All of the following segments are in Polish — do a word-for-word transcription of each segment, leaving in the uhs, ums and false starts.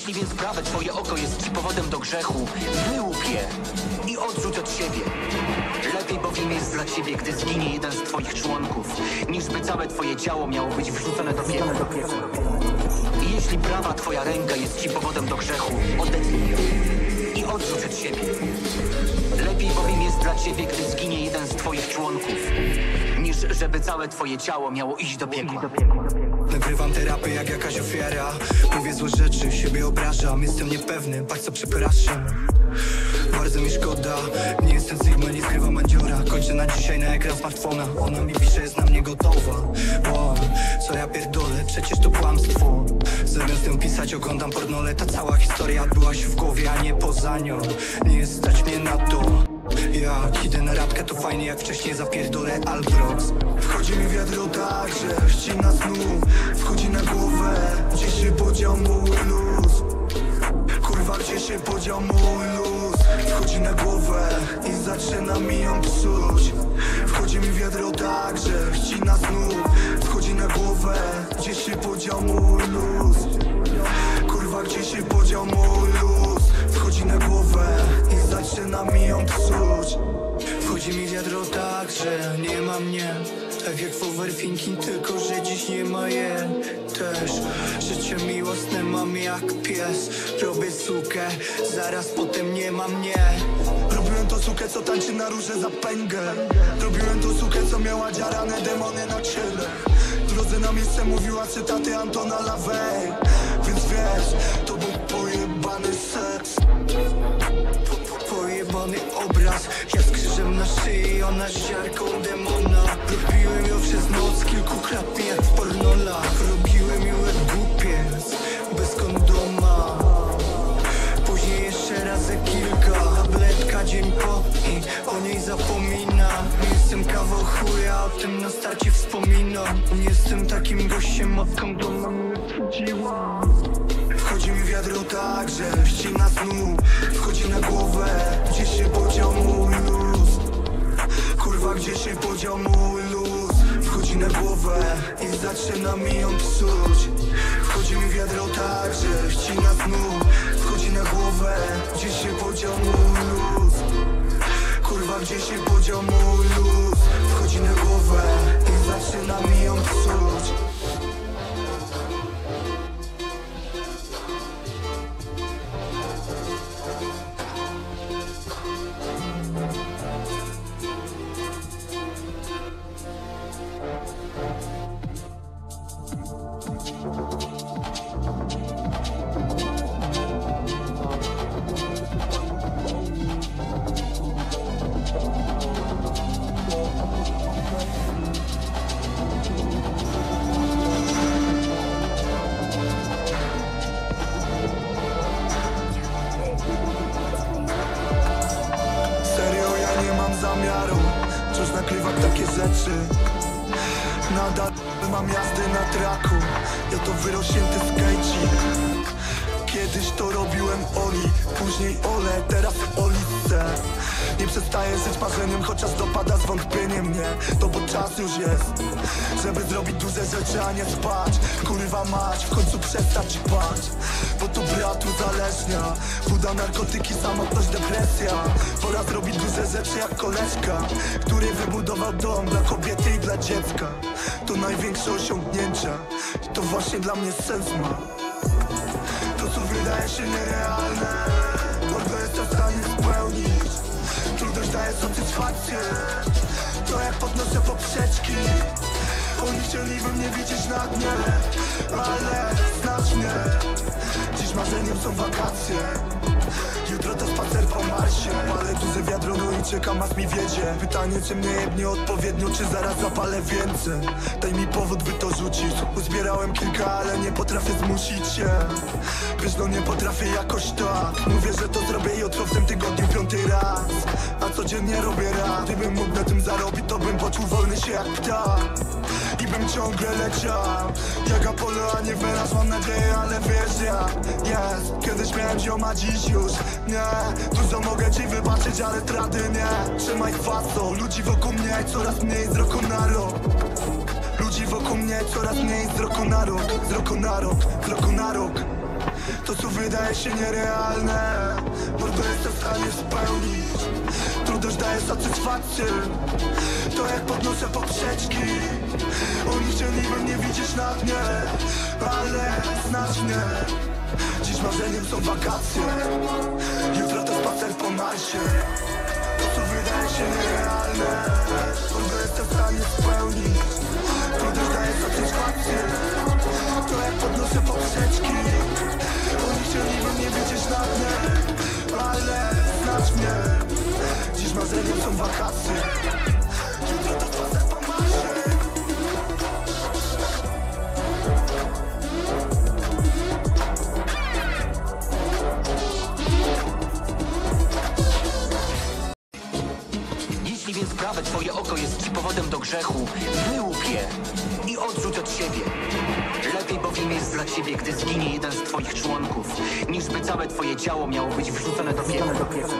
Jeśli więc prawe twoje oko jest ci powodem do grzechu, wyłup je i odrzuć od siebie. Lepiej bowiem jest dla ciebie, gdy zginie jeden z twoich członków, niż by całe twoje ciało miało być wrzucone do piekła. I jeśli prawa twoja ręka jest ci powodem do grzechu, odetnij ją i odrzuć od siebie. Lepiej bowiem jest dla ciebie, gdy zginie jeden z twoich członków, niż żeby całe twoje ciało miało iść do piekła. Nagrywam terapię jak jakaś ofiara. Mówię złe rzeczy, siebie obrażam. Jestem niepewny, patrz co przepraszam. Bardzo mi szkoda, nie jestem Sigma, nie skrywam Mandziora. Kończę na dzisiaj na ekran smartfona. Ona mi pisze, jest na mnie gotowa. O, co ja pierdolę, przecież to kłamstwo. Zamiast ją pisać oglądam pornole. Ta cała historia była się w głowie, a nie poza nią. Nie stać mnie na to. Jak idę na radkę, to fajnie jak wcześniej zapierdolę Albrox. Wchodzi mi wiadro tak, że ścina snu. Wchodzi na głowę, gdzie się podział mój luz. Kurwa, gdzie się podział mój luz. Wchodzi na głowę i zaczyna mi ją psuć. Wchodzi mi wiadro tak, że ścina snu. Wchodzi na głowę, gdzie się podział mój luz. Kurwa, gdzie się podział mój luz. Wchodzi na głowę i zaczyna mi ją psuć. Wchodzi mi wiadro tak, że nie ma mnie. Tak jak w overthinking, tylko że dziś nie ma je. Też życie miłosne mam jak pies. Robię sukę, zaraz potem nie ma mnie. Robiłem to sukę, co tańczy na róże za pęgę. Robiłem to sukę, co miała dziarane demony na ciele. W drodze na miejsce mówiła cytaty Antona LaVey. Więc wiesz, to był pojebany seks. po, Pojebany obraz, ja z krzyżem na szyi, ona z ziarką demona. Robiłem ją przez noc kilkukrotnie jak w pornolach. Robiłem ją jak głupiec, bez kondoma. Później jeszcze razy kilka, tabletka dzień po i o niej zapominam. Nie jestem kawał chuja, o tym na starcie wspominam. Nie jestem takim gościem, odkąd ona mnie wchodziła. Wchodzi mi wiadro tak, że ścina snu. Wchodzi na głowę, gdzie się podział mój luz. Kurwa, gdzie się podział mój luz. Wchodzi na głowę i zaczyna mi ją psuć. Wchodzi mi wiadro tak, że ścina snu. Wchodzi na głowę, gdzie się podział mój luz. Kurwa, gdzie się podział mój luz. Wchodzi na głowę i zaczyna mi ją psuć. Wciąż nagrywam takie rzeczy. Nadal mam jazdy na traku. Ja to wyrośnięty skejcik. Kiedyś to robiłem Oli, później Ole, teraz Olice. Nie przestaję żyć marzeniem, chociaż dopada zwątpienie mnie. To bo czas już jest, żeby zrobić duże rzeczy, a nie spać. Kurwa mać, w końcu przestać bać. Bo to brat uzależnia. Woda, narkotyki, samotność, depresja. Pora zrobić duże rzeczy jak koleżka, który wybudował dom dla kobiety i dla dziecka. To największe osiągnięcia i to właśnie dla mnie sens ma. To co wydaje się nierealne, mordo jestem w stanie spełnić. Trudność daje satysfakcję, to jak podnoszę poprzeczki. Oni chcieliby mnie widzieć na dnie, ale znasz mnie. Dziś marzeniem są wakacje, jutro to spacer po Marsie. Ale duże wiadro, no i czekam aż mi wiedzie. Pytanie, czy mnie jebnie odpowiednio, czy zaraz zapalę więcej. Daj mi powód, by to rzucić. Uzbierałem kilka, ale nie potrafię zmusić się. Wiesz, no nie potrafię jakoś tak. Mówię, że to zrobię jutro, w tym tygodniu piąty raz. A codziennie robię rap. Gdybym mógł na tym zarobić, to bym poczuł wolny się jak ptak. I bym ciągle leciał jak Apollo, a nie wyraz, mam nadzieję, ale wiesz jak jest. Kiedyś miałem zioma, dziś już nie. Dużo mogę ci wybaczyć, ale traty nie. Trzymaj kwaso, ludzi wokół mnie coraz mniej z roku na rok. Ludzi wokół mnie coraz mniej z roku na rok. Z roku na rok, z roku na rok. To co wydaje się nierealne, mordo jestem w stanie spełnić. Trudność daje satysfakcję, to jak podnoszę poprzeczki. Oni chcieliby mnie widzieć na dnie, ale znasz mnie. Dziś marzeniem są wakacje, jutro to spacer po Marsie. To co wydaje się nierealne, mordo jestem w stanie spełnić. Trudność daje satysfakcję, to jak podnoszę poprzeczki. Oni chcieliby mnie widzieć na dnie, ale znasz mnie. Dziś marzeniem są wakacje, jutro to spacer po Marsie. Jeśli więc prawe twoje oko jest ci powodem do grzechu, wyłup je i odrzuć od siebie. Lepiej bowiem jest dla ciebie, gdy zginie jeden z twoich członków, niż by całe twoje ciało miało być wrzucone do piekła.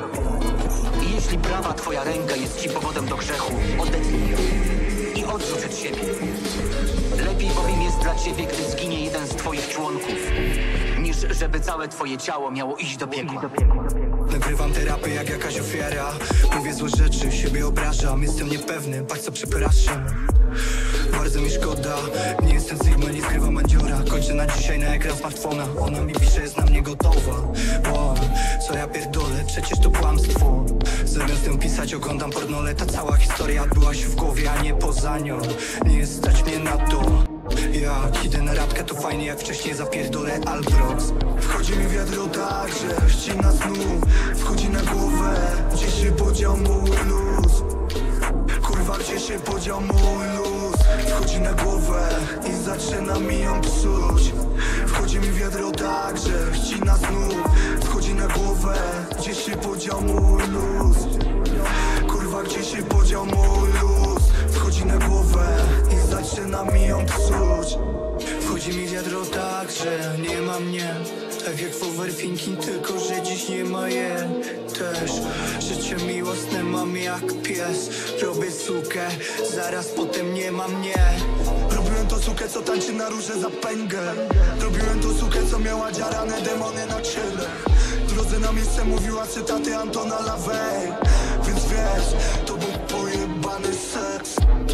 I jeśli prawa twoja ręka jest ci powodem do grzechu, odetnij ją i odrzuć od siebie. Lepiej bowiem jest dla ciebie, gdy zginie jeden z twoich członków, niż żeby całe twoje ciało miało iść do piekła. Nagrywam terapię jak jakaś ofiara. Mówię złe rzeczy, siebie obrażam. Jestem niepewny, patrz co przepraszam. Bardzo mi szkoda, nie jestem Sigma, nie skrywam Mandziora. Kończę na dzisiaj na ekran smartfona. Ona mi pisze, jest na mnie gotowa. O, co ja pierdolę, przecież to kłamstwo. Zamiast ją pisać oglądam pornole. Ta cała historia była się w głowie, a nie poza nią. Nie stać mnie na to. Jak idę na radkę, to fajnie jak wcześniej zapierdolę Alprox. Wchodzi mi wiadro tak, że ścina snu. Wchodzi na głowę, gdzie się podział mój luz. Kurwa, gdzie się podział mój luz. Wchodzi na głowę i zaczyna mi ją psuć. Wchodzi mi wiadro tak, że ścina snu. Wchodzi na głowę, gdzie się podział mój luz. Kurwa, gdzie się podział mój luz. Wchodzi na głowę i zaczyna mi ją psuć. Wchodzi mi wiadro tak, że nie ma mnie. Tak jak w overthinking, tylko że dziś nie ma je. Też życie miłosne mam jak pies. Robię sukę, zaraz potem nie ma mnie. Robiłem to sukę, co tańczy na róże za pęgę. Robiłem to sukę, co miała dziarane demony na ciele. W drodze na miejsce mówiła cytaty Antona LaVey. Więc wiesz, to był pojebany seks.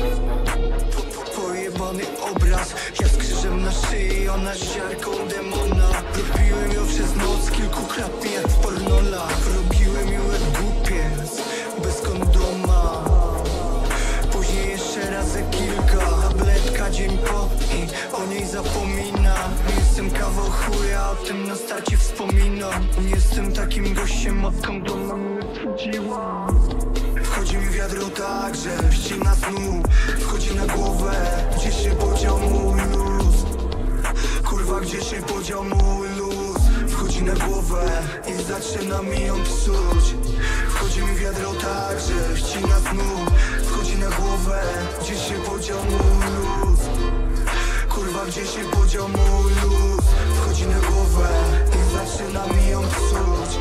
Pojebany obraz, ja z krzyżem na szyi, ona z ziarką demona. Robiłem ją przez noc kilkukrotnie jak w pornolach. Robiłem ją jak głupiec, bez kondoma. Później jeszcze razy kilka, tabletka dzień po i o niej zapominam. Nie jestem kawał chuja, o tym na starcie wspominam. Nie jestem takim gościem, odkąd ona mnie wchodziła. Wchodzi mi wiadro tak, że ścina snu. Wchodzi na głowę, gdzie się podział mój luz. Kurwa, gdzie się podział mój luz. Wchodzi na głowę i zaczyna mi ją psuć. Wchodzi mi wiadro tak, że ścina snu. Wchodzi na głowę, gdzie się podział mój luz. Kurwa, gdzie się podział mój luz. Wchodzi na głowę i zaczyna mi ją psuć.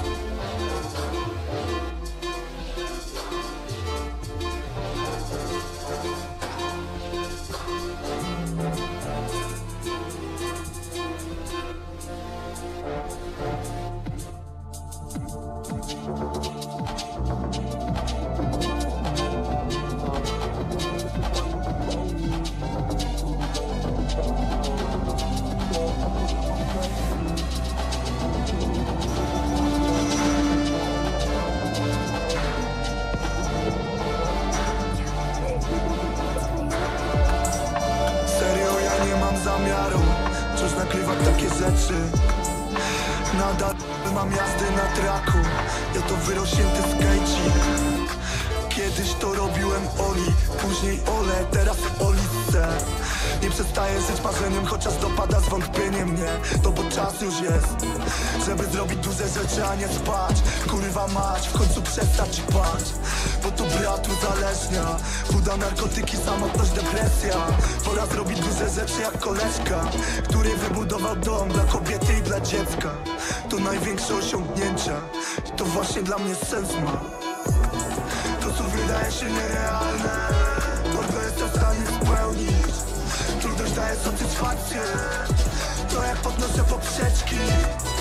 Zamiaru wciąż nagrywać takie rzeczy. Nadal mam jazdy na traku. Ja to wyrośnięty skejcik. Kiedyś to robiłem Oli, później Ole, teraz Olice. Nie przestaję żyć marzeniem, chociaż dopada zwątpienie mnie. To bo czas już jest, żeby zrobić duże rzeczy, a nie spać. Kurwa mać, w końcu przestać spać. Bo to brat uzależnia. Woda, narkotyki, samotność, depresja. Pora zrobić duże rzeczy jak koleżka, który wybudował dom dla kobiety i dla dziecka. To największe osiągnięcia i to właśnie dla mnie sens ma. To co wydaje się nierealne, mordo jestem w stanie spełnić. Trudność daje satysfakcję, to jak podnoszę poprzeczki.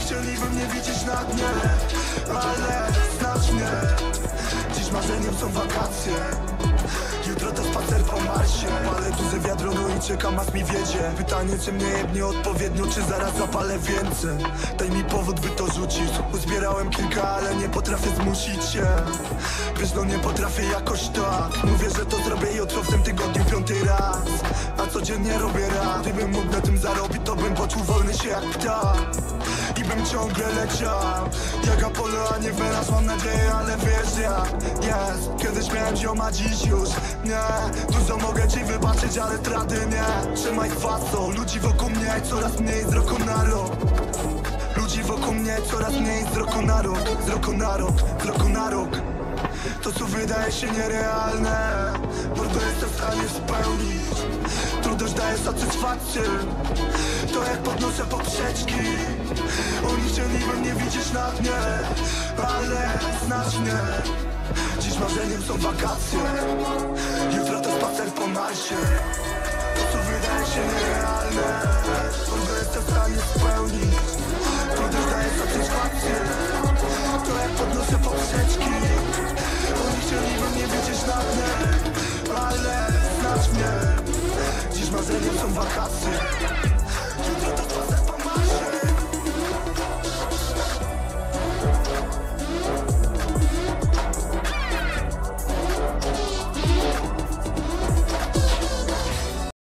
chcieliby mnie widzieć na dnie, ale znasz mnie. Dziś marzeniem są wakacje, jutro to spacer po Marsie. Palę duże wiadro, no i czekam aż mi wiedzie. Pytanie, czy mnie jebnie odpowiednio, czy zaraz zapalę więcej. Daj mi powód, by to rzucić. Uzbierałem kilka, ale nie potrafię zmusić się. Wiesz, no nie potrafię jakoś tak. Mówię, że to zrobię jutro, w tym tygodniu piąty raz. A codziennie robię rap. Gdybym mógł na tym zarobić, to bym poczuł wolny się jak ptak. I bym ciągle leciał jak Apollo, a nie Weras, mam nadzieję, ale wiesz jak jest. Kiedyś miałem zioma, dziś już nie. Dużo mogę ci wybaczyć, ale traty nie. Trzymaj kwaso, ludzi wokół mnie coraz mniej z roku na rok. Ludzi wokół mnie coraz mniej z roku na rok. Z roku na rok, z roku na rok. To co wydaje się nierealne, mordo jestem w stanie spełnić. Trudność daje satysfakcję, to jak podnoszę poprzeczki. Oni chcieliby mnie widzieć na dnie, ale znasz mnie. Dziś marzeniem są wakacje, jutro to spacer po Marsie. To co wydaje się nierealne, mordo jestem w stanie spełnić. Trudność daje satysfakcję, to jak podnoszę poprzeczki.